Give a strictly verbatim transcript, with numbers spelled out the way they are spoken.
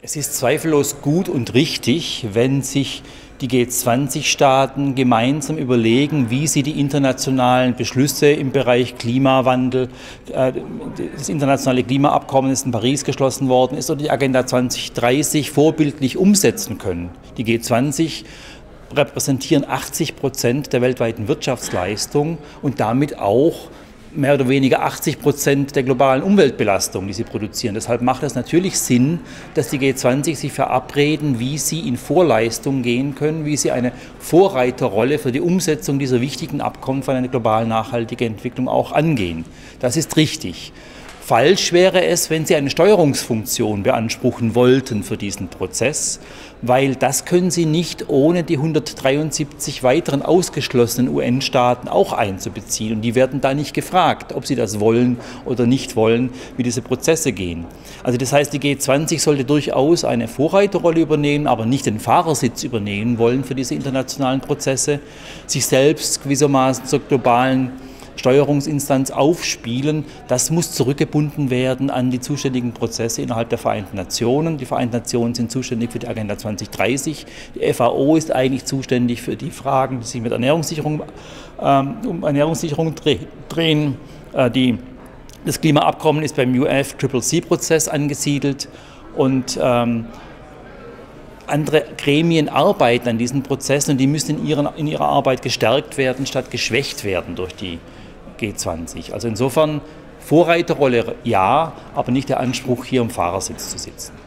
Es ist zweifellos gut und richtig, wenn sich die G zwanzig Staaten gemeinsam überlegen, wie sie die internationalen Beschlüsse im Bereich Klimawandel, das internationale Klimaabkommen, das in Paris geschlossen worden ist, oder die Agenda zweitausenddreißig vorbildlich umsetzen können. Die G zwanzig repräsentieren achtzig Prozent der weltweiten Wirtschaftsleistung und damit auch mehr oder weniger achtzig Prozent der globalen Umweltbelastung, die sie produzieren. Deshalb macht es natürlich Sinn, dass die G zwanzig sich verabreden, wie sie in Vorleistung gehen können, wie sie eine Vorreiterrolle für die Umsetzung dieser wichtigen Abkommen für eine global nachhaltige Entwicklung auch angehen. Das ist richtig. Falsch wäre es, wenn Sie eine Steuerungsfunktion beanspruchen wollten für diesen Prozess, weil das können Sie nicht ohne die hundertdreiundsiebzig weiteren ausgeschlossenen U N-Staaten auch einzubeziehen. Und die werden da nicht gefragt, ob sie das wollen oder nicht wollen, wie diese Prozesse gehen. Also das heißt, die G zwanzig sollte durchaus eine Vorreiterrolle übernehmen, aber nicht den Fahrersitz übernehmen wollen für diese internationalen Prozesse, sich selbst gewissermaßen zur globalen Steuerungsinstanz aufspielen. Das muss zurückgebunden werden an die zuständigen Prozesse innerhalb der Vereinten Nationen. Die Vereinten Nationen sind zuständig für die Agenda zweitausenddreißig. Die F A O ist eigentlich zuständig für die Fragen, die sich mit Ernährungssicherung, ähm, um Ernährungssicherung drehen. Äh, die, das Klimaabkommen ist beim U N F C C C-Prozess angesiedelt und ähm, andere Gremien arbeiten an diesen Prozessen und die müssen in ihrer, in ihrer Arbeit gestärkt werden, statt geschwächt werden durch die G zwanzig. Also insofern Vorreiterrolle ja, aber nicht der Anspruch, hier im Fahrersitz zu sitzen.